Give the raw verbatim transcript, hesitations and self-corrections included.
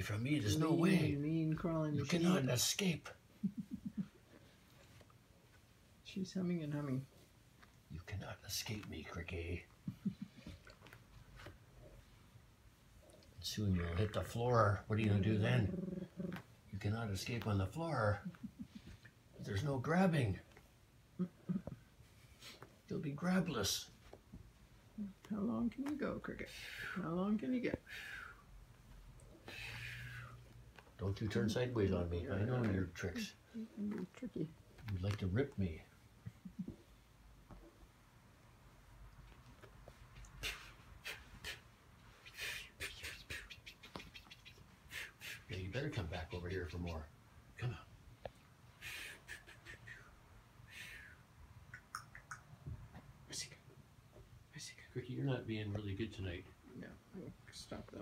from me. There's no Mean, way. Mean crawling You machine. cannot escape. She's humming and humming. You cannot escape me, Crickie. Soon you'll hit the floor. What are you going to do then? You cannot escape on the floor. There's no grabbing. You'll be grabless. How long can you go, Cricket? How long can you get? Don't you turn sideways on me. I know your tricks. You're tricky. You'd like to rip me. Yeah, you better come back over here for more. Come on. Crickie, you're not being really good tonight. Yeah, stop that.